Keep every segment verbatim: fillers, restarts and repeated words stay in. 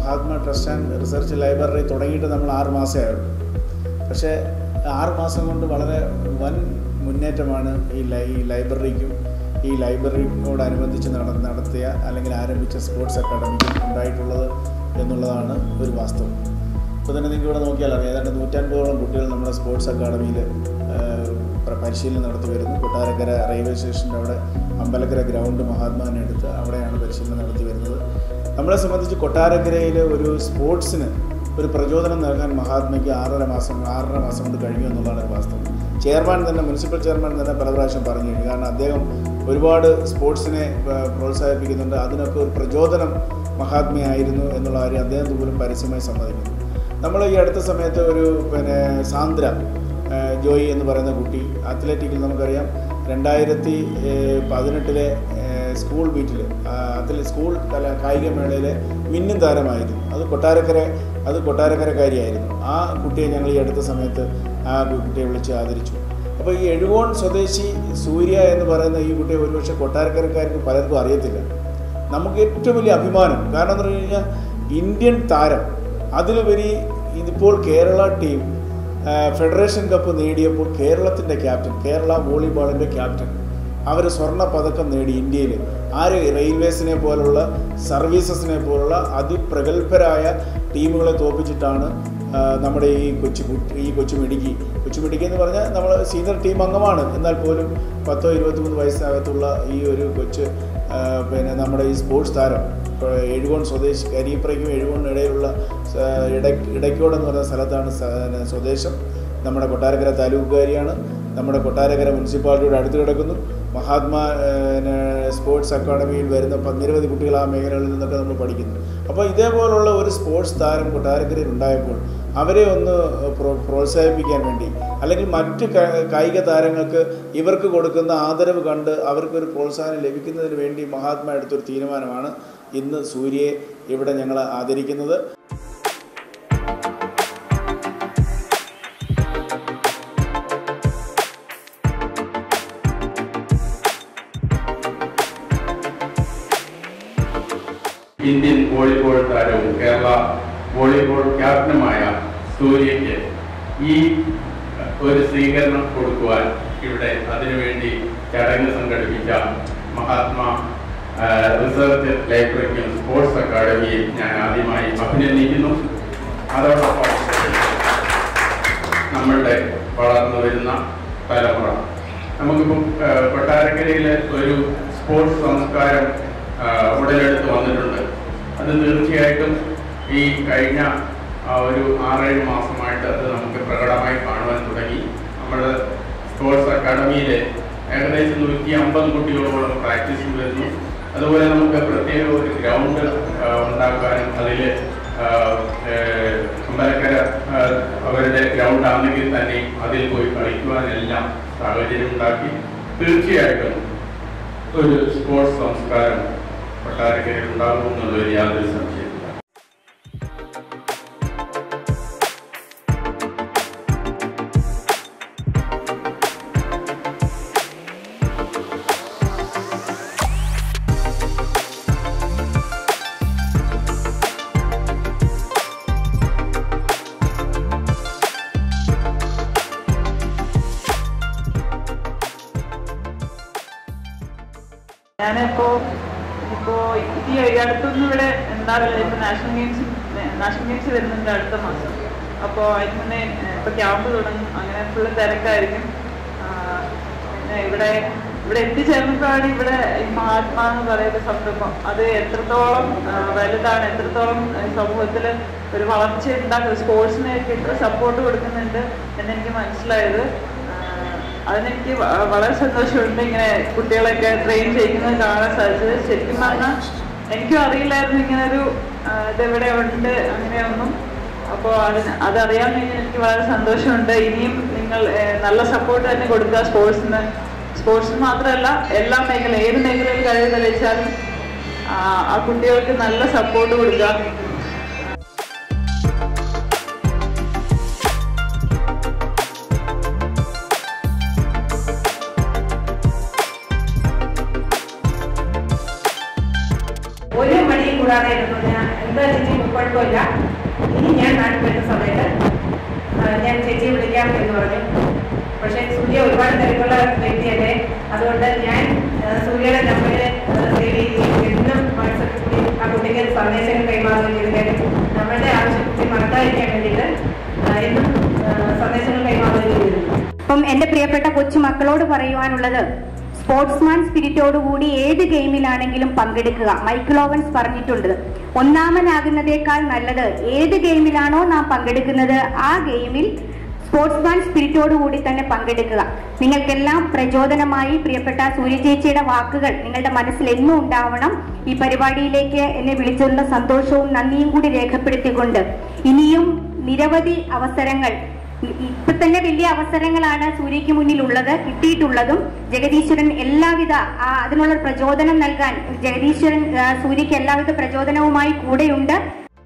Mahatma trust and research library തുടങ്ങിയിട്ട് നമ്മൾ ആറ് മാസമേ ആയുള്ളൂ. പക്ഷേ ആറ് മാസം കൊണ്ട് വളരെ വൻ മുന്നേറ്റമാണ് ഈ ലൈ ഈ ലൈബ്രറിക്കും ഈ ലൈബ്രറിയോടനുബന്ധിച്ച് നട നടത്തിയ അല്ലെങ്കിൽ ആരംഭിച്ച സ്പോർട്സ് അക്കാഡമിക്കും ഉണ്ടായിട്ടുള്ളത് എന്നുള്ളതാണ് ഒരു വാസ്തവം. ഇപ്പോൾ തന്നെ നിങ്ങൾക്ക് ഇവിടെ നോക്കിയാൽ അറിയാം, ഏതാണ്ട് നൂറ്റൻപതോളം കുട്ടികൾ നമ്മുടെ സ്പോർട്സ് അക്കാഡമിയിൽ പരിശീലനം നടത്തി വരുന്നു. കൊട്ടാരക്കര റെയിൽവേ സ്റ്റേഷൻ്റെ അവിടെ അമ്പലക്കര ഗ്രൗണ്ട് മഹാത്മാവിനെ എടുത്ത് അവിടെയാണ് പരിശീലനം നടത്തി വരുന്നത്. നമ്മളെ സംബന്ധിച്ച് കൊട്ടാരക്കരയിൽ ഒരു സ്പോർട്സിന് ഒരു പ്രചോദനം നൽകാൻ മഹാത്മയ്ക്ക് ആറര മാസം ആറര മാസം കൊണ്ട് കഴിഞ്ഞു എന്നുള്ളതാണ് ഒരു വാസ്തവം. ചെയർമാൻ തന്നെ, മുനിസിപ്പൽ ചെയർമാൻ തന്നെ പല പ്രാവശ്യം പറഞ്ഞു കഴിഞ്ഞു. കാരണം അദ്ദേഹം ഒരുപാട് സ്പോർട്സിനെ പ്രോത്സാഹിപ്പിക്കുന്നുണ്ട്. അതിനൊക്കെ ഒരു പ്രചോദനം മഹാത്മയായിരുന്നു എന്നുള്ള കാര്യം അദ്ദേഹം പോലും പരസ്യമായി സമ്മതിക്കുന്നു. നമ്മൾ ഈ അടുത്ത സമയത്ത് ഒരു പിന്നെ സാന്ദ്ര ജോയി എന്ന് പറയുന്ന കുട്ടി അത്ലറ്റിക്കിൽ നമുക്കറിയാം രണ്ടായിരത്തി പതിനെട്ടിലെ സ്കൂൾ ബീറ്റിൽ അതിൽ സ്കൂൾ കല കായികമേളയിലെ മിന്നും താരമായിരുന്നു. അത് കൊട്ടാരക്കര അത് കൊട്ടാരക്കരക്കാരിയായിരുന്നു. ആ കുട്ടിയെ ഞങ്ങൾ ഈ അടുത്ത സമയത്ത് ആ കുട്ടിയെ വിളിച്ച് ആദരിച്ചു. അപ്പോൾ ഈ എഴുകോൺ സ്വദേശി സൂര്യ എന്ന് പറയുന്ന ഈ കുട്ടിയെ ഒരുപക്ഷെ കൊട്ടാരക്കരക്കാർക്ക് പലർക്കും അറിയത്തില്ല. നമുക്ക് ഏറ്റവും വലിയ അഭിമാനം, കാരണം എന്ന് പറഞ്ഞു കഴിഞ്ഞാൽ ഇന്ത്യൻ താരം, അതിലുപരി ഇതിപ്പോൾ കേരള ടീം ഫെഡറേഷൻ കപ്പ് നേടിയപ്പോൾ കേരളത്തിൻ്റെ ക്യാപ്റ്റൻ, കേരള വോളിബോളിൻ്റെ ക്യാപ്റ്റൻ, അവർ സ്വർണ്ണ പതക്കം നേടി ഇന്ത്യയിൽ. ആര് റെയിൽവേസിനെ പോലുള്ള സർവീസസിനെ പോലുള്ള അതിപ്രഗത്ഭരായ ടീമുകളെ തോൽപ്പിച്ചിട്ടാണ് നമ്മുടെ ഈ കൊച്ചു ഈ കൊച്ചു മിടുക്കി കൊച്ചു മിടുക്കി എന്ന് പറഞ്ഞാൽ നമ്മൾ സീനിയർ ടീം അംഗമാണ്. എന്നാൽ പോലും പത്തോ ഇരുപത്തിമൂന്ന് വയസ്സിനകത്തുള്ള ഈ ഒരു കൊച്ച് പിന്നെ നമ്മുടെ ഈ സ്പോർട്സ് താരം എഴുകോൺ സ്വദേശി, കരിയപ്രയ്ക്കും എഴുകോണിനും ഇടയിലുള്ള ഇട ഇടയ്ക്കോട് എന്ന് പറയുന്ന സ്ഥലത്താണ് സ്വദേശം. നമ്മുടെ കൊട്ടാരക്കര താലൂക്കുകാരിയാണ്. നമ്മുടെ കൊട്ടാരക്കര മുനിസിപ്പാലിറ്റിയോട് അടുത്ത് കിടക്കുന്നു. മഹാത്മാ സ്പോർട്സ് അക്കാഡമിയിൽ വരുന്ന നിരവധി കുട്ടികൾ ആ മേഖലകളിൽ നിന്നൊക്കെ നമ്മൾ പഠിക്കുന്നു. അപ്പോൾ ഇതേപോലുള്ള ഒരു സ്പോർട്സ് താരം കൊട്ടാരക്കരയിൽ ഉണ്ടായപ്പോൾ അവരെ ഒന്ന് പ്രോ പ്രോത്സാഹിപ്പിക്കാൻ വേണ്ടി, അല്ലെങ്കിൽ മറ്റ് കായിക താരങ്ങൾക്ക് ഇവർക്ക് കൊടുക്കുന്ന ആദരവ് കണ്ട് അവർക്കൊരു പ്രോത്സാഹനം ലഭിക്കുന്നതിന് വേണ്ടി മഹാത്മാ എടുത്തൊരു തീരുമാനമാണ് ഇന്ന് സൂര്യയെ ഇവിടെ ഞങ്ങൾ ആദരിക്കുന്നത്. ഇന്ത്യൻ വോളിബോൾ താരവും കേരള വോളിബോൾ ക്യാപ്റ്റനുമായ സൂര്യയ്ക്ക് ഈ ഒരു സ്വീകരണം കൊടുക്കുവാൻ ഇവിടെ അതിനുവേണ്ടി ചടങ്ങ് സംഘടിപ്പിച്ച മഹാത്മാ റിസർച്ച് ലൈബ്രറിക്കും സ്പോർട്സ് അക്കാഡമിയും ഞാൻ ആദ്യമായി അഭിനന്ദിക്കുന്നു. അതോടൊപ്പം നമ്മളുടെ വളർന്നു വരുന്ന തലമുറ, നമുക്കിപ്പം കൊട്ടാരക്കരയിൽ ഒരു സ്പോർട്സ് സംസ്കാരം ഉടലെടുത്ത് വന്നിട്ടുണ്ട്. അത് തീർച്ചയായിട്ടും ഈ കഴിഞ്ഞ ഒരു ആറേഴ് മാസമായിട്ട് അത് നമുക്ക് പ്രകടമായി കാണുവാൻ തുടങ്ങി. നമ്മുടെ സ്പോർട്സ് അക്കാഡമിയിൽ ഏകദേശം നൂറ്റി അമ്പത് കുട്ടികളോളം പ്രാക്ടീസ് വരുന്നു. അതുപോലെ നമുക്ക് പ്രത്യേക ഒരു ഗ്രൗണ്ട് ഉണ്ടാക്കാനും അതിൽ അമ്പലക്കര അവരുടെ ഗ്രൗണ്ട് ആണെങ്കിൽ തന്നെയും അതിൽ പോയി കളിക്കുവാനെല്ലാം സാഹചര്യം ഉണ്ടാക്കി. തീർച്ചയായിട്ടും ഒരു സ്പോർട്സ് സംസ്കാരം കൊട്ടാരക്കരയിൽ ഉണ്ടാകും എന്നുള്ളൊരു യാതൊരു സംശയമില്ല. ഞാനിപ്പോൾ ഇപ്പോൾ ഈ അടുത്തൊന്നും ഇവിടെ ഉണ്ടാവില്ല. ഇപ്പോൾ നാഷണൽ ഗെയിംസ് നാഷണൽ ഗെയിംസ് വരുന്നുണ്ട് അടുത്ത മാസം. അപ്പോൾ അതിന് മുന്നേ ഇപ്പോൾ ക്യാമ്പ് തുടങ്ങും, അങ്ങനെ ഫുള്ള് തിരക്കായിരിക്കും. പിന്നെ ഇവിടെ ഇവിടെ എത്തിച്ചേർന്നപ്പോഴാണ് ഇവിടെ ഈ മഹാത്മാ എന്ന് പറയുന്ന സംരംഭം അത് എത്രത്തോളം വലുതാണ്, എത്രത്തോളം സമൂഹത്തിൽ ഒരു വളർച്ച ഉണ്ടാക്കുന്നത്, സ്പോർട്സിനെയൊക്കെ എത്ര സപ്പോർട്ട് കൊടുക്കുന്നുണ്ട് എന്നെനിക്ക് മനസ്സിലായത്. അതിനെനിക്ക് വളരെ സന്തോഷമുണ്ട്. ഇങ്ങനെ കുട്ടികളൊക്കെ ട്രെയിൻ ചെയ്യുന്നത് കാണാൻ സാധിച്ചത്. ശരിക്കും പറഞ്ഞാൽ എനിക്കും അറിയില്ലായിരുന്നു ഇങ്ങനൊരു ഇതെവിടെ ഉണ്ട് അങ്ങനെയൊന്നും. അപ്പോൾ അതിന് അതറിയാൻ വേണ്ടി എനിക്ക് വളരെ സന്തോഷമുണ്ട്. ഇനിയും നിങ്ങൾ നല്ല സപ്പോർട്ട് തന്നെ കൊടുക്കുക സ്പോർട്സിന്. സ്പോർട്സിന് മാത്രമല്ല, എല്ലാ മേഖല ഏത് മേഖലയിൽ കഴിവ് തെളിയിച്ചാലും ആ കുട്ടികൾക്ക് നല്ല സപ്പോർട്ട് കൊടുക്കുക. ഒരു മണിയും കൂടാതെ ഞാൻ എന്താ കുഴപ്പമില്ല, ഇനി ഞാൻ നാട്ടിൽ വരുന്ന സമയത്ത് ഞാൻ ചേച്ചിയെ വിളിക്കാം എന്ന് പറഞ്ഞു. പക്ഷേ സൂര്യ ഒരുപാട് തിരക്കുള്ള വ്യക്തിയല്ലേ, അതുകൊണ്ട് ഞാൻ സൂര്യയുടെ നമ്പറിൽ എന്നും വാട്സപ്പിൽ കൂടി ആ കുട്ടിക്ക് സന്ദേശങ്ങൾ കൈമാറുകയും ചെയ്തിട്ട് നമ്മളുടെ ആവശ്യത്തെ മറക്കാതിരിക്കാൻ വേണ്ടിയിട്ട് എന്നും സന്ദേശങ്ങൾ കൈമാറുകയും ചെയ്തിരുന്നു. അപ്പം എൻ്റെ പ്രിയപ്പെട്ട കൊച്ചുമക്കളോട് പറയുവാനുള്ളത്, സ്പോർട്സ്മാൻ സ്പിരിറ്റോടുകൂടി ഏത് ഗെയിമിലാണെങ്കിലും പങ്കെടുക്കുക. മൈക്കിൾ ഓവൻസ് പറഞ്ഞിട്ടുണ്ട്, ഒന്നാമനാകുന്നതേക്കാൾ നല്ലത് ഏത് ഗെയിമിലാണോ നാം പങ്കെടുക്കുന്നത് ആ ഗെയിമിൽ സ്പോർട്സ്മാൻ സ്പിരിറ്റോടുകൂടി തന്നെ പങ്കെടുക്കുക. നിങ്ങൾക്കെല്ലാം പ്രചോദനമായി പ്രിയപ്പെട്ട സൂര്യ ചേച്ചിയുടെ വാക്കുകൾ നിങ്ങളുടെ മനസ്സിൽ എന്നും ഉണ്ടാവണം. ഈ പരിപാടിയിലേക്ക് എന്നെ വിളിച്ചുള്ള സന്തോഷവും നന്ദിയും കൂടി രേഖപ്പെടുത്തിക്കൊണ്ട് ഇനിയും നിരവധി അവസരങ്ങൾ, ഇപ്പൊ തന്നെ വലിയ അവസരങ്ങളാണ് സൂര്യയ്ക്ക് മുന്നിലുള്ളത്, കിട്ടിയിട്ടുള്ളതും. ജഗദീശ്വരൻ എല്ലാവിധ അതിനുള്ള പ്രചോദനം നൽകാൻ ജഗദീശ്വരൻ സൂര്യയ്ക്ക് എല്ലാവിധ പ്രചോദനവുമായി കൂടെയുണ്ട്.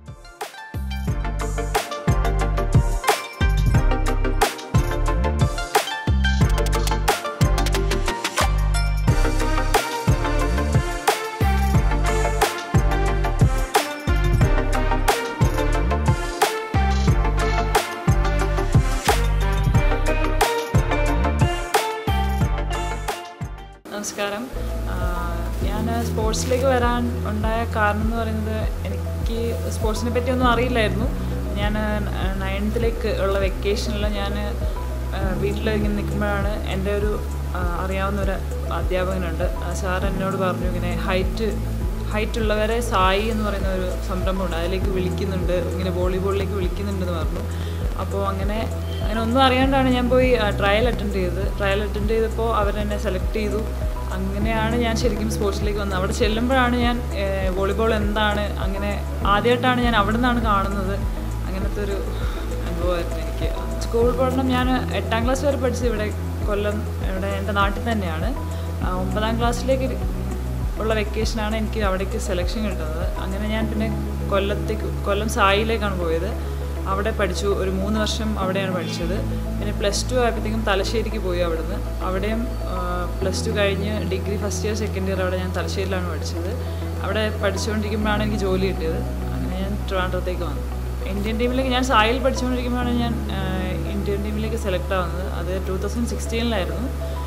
നമസ്കാരം. ഞാൻ സ്പോർട്സിലേക്ക് വരാൻ ഉണ്ടായ കാരണം എന്ന് പറയുന്നത്, എനിക്ക് സ്പോർട്സിനെ പറ്റിയൊന്നും അറിയില്ലായിരുന്നു. ഞാൻ നയൻത്തിലേക്ക് ഉള്ള വെക്കേഷനിൽ ഞാൻ വീട്ടിലിങ്ങനെ നിൽക്കുമ്പോഴാണ് എൻ്റെ ഒരു അറിയാവുന്നൊരു അധ്യാപകനുണ്ട്. സാർ എന്നോട് പറഞ്ഞു, ഇങ്ങനെ ഹൈറ്റ് ഹൈറ്റുള്ളവരെ സായി എന്ന് പറയുന്ന ഒരു സംരംഭമുണ്ട്, അതിലേക്ക് വിളിക്കുന്നുണ്ട്, ഇങ്ങനെ വോളിബോളിലേക്ക് വിളിക്കുന്നുണ്ടെന്ന് പറഞ്ഞു. അപ്പോൾ അങ്ങനെ അങ്ങനെ ഒന്നും അറിയാണ്ടാണ് ഞാൻ പോയി ട്രയൽ അറ്റൻഡ് ചെയ്തത്. ട്രയൽ അറ്റൻഡ് ചെയ്തപ്പോൾ അവരെന്നെ സെലക്ട് ചെയ്തു. അങ്ങനെയാണ് ഞാൻ ശരിക്കും സ്പോർട്സിലേക്ക് വന്നത്. അവിടെ ചെല്ലുമ്പോഴാണ് ഞാൻ വോളിബോൾ എന്താണ്, അങ്ങനെ ആദ്യമായിട്ടാണ് ഞാൻ അവിടെ നിന്നാണ് കാണുന്നത്. അങ്ങനത്തെ ഒരു അനുഭവമായിരുന്നു എനിക്ക്. സ്കൂൾ പഠനം ഞാൻ എട്ടാം ക്ലാസ് വരെ പഠിച്ചത് ഇവിടെ കൊല്ലം, ഇവിടെ എൻ്റെ നാട്ടിൽ തന്നെയാണ്. ഒമ്പതാം ക്ലാസ്സിലേക്ക് ഉള്ള വെക്കേഷനാണ് എനിക്ക് അവിടേക്ക് സെലക്ഷൻ കിട്ടുന്നത്. അങ്ങനെ ഞാൻ പിന്നെ കൊല്ലത്തേക്ക് കൊല്ലം സായിലേക്കാണ് പോയത്. അവിടെ പഠിച്ചു, ഒരു മൂന്ന് വർഷം അവിടെയാണ് പഠിച്ചത്. പിന്നെ പ്ലസ് ടു ആയപ്പോഴത്തേക്കും തലശ്ശേരിക്ക് പോയി. അവിടുന്ന് അവിടെയും പ്ലസ് ടു കഴിഞ്ഞ് degree first year second year അവിടെ ഞാൻ തലശ്ശേരിയിലാണ് പഠിച്ചത്. അവിടെ പഠിച്ചുകൊണ്ടിരിക്കുമ്പോഴാണ് എനിക്ക് ജോലി കിട്ടിയത്. അങ്ങനെ ഞാൻ ട്രിവാൻഡ്രത്തേക്ക് വന്നു. ഇന്ത്യൻ ടീമിലേക്ക് ഞാൻ സായിൽ പഠിച്ചുകൊണ്ടിരിക്കുമ്പോഴാണ് ഞാൻ ഇന്ത്യൻ ടീമിലേക്ക് സെലക്ട് ആവുന്നത്. അത് ടൂ തൗസൻഡ് സിക്സ്റ്റീനിലായിരുന്നു.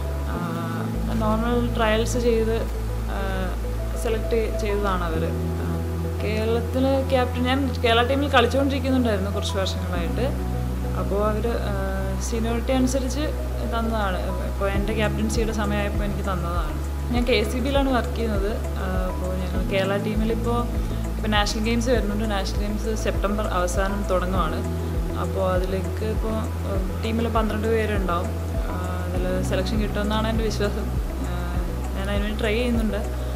നോർമൽ ട്രയൽസ് ചെയ്ത് സെലക്ട് ചെയ്തതാണ് അവർ. കേരളത്തിൽ ക്യാപ്റ്റൻ, ഞാൻ കേരള ടീമിൽ കളിച്ചുകൊണ്ടിരിക്കുന്നുണ്ടായിരുന്നു കുറച്ച് വർഷങ്ങളായിട്ട്. അപ്പോൾ അവർ സീനിയോറിറ്റി അനുസരിച്ച് തന്നതാണ്. ഇപ്പോൾ എൻ്റെ ക്യാപ്റ്റൻസിയുടെ സമയമായപ്പോൾ എനിക്ക് തന്നതാണ്. ഞാൻ കെ സി ബിയിലാണ് വർക്ക് ചെയ്യുന്നത്. അപ്പോൾ ഞങ്ങൾ കേരള ടീമിലിപ്പോൾ ഇപ്പോൾ നാഷണൽ ഗെയിംസ് വരുന്നുണ്ട്. നാഷണൽ ഗെയിംസ് സെപ്റ്റംബർ അവസാനം തുടങ്ങുവാണ്. അപ്പോൾ അതിലേക്ക് ഇപ്പോൾ ടീമിൽ പന്ത്രണ്ട് പേരുണ്ടാവും. അതിൽ സെലക്ഷൻ കിട്ടുമെന്നാണ് എൻ്റെ വിശ്വാസം. ഞാൻ അതിനുവേണ്ടി ട്രൈ ചെയ്യുന്നുണ്ട്.